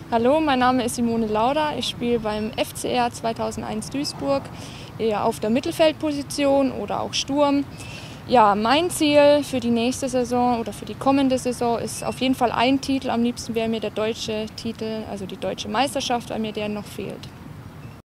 Hallo, mein Name ist Simone Lauda. Ich spiele beim FCR 2001 Duisburg eher auf der Mittelfeldposition oder auch Sturm. Ja, mein Ziel für die nächste Saison oder für die kommende Saison ist auf jeden Fall ein Titel. Am liebsten wäre mir der deutsche Titel, also die deutsche Meisterschaft, weil mir der noch fehlt.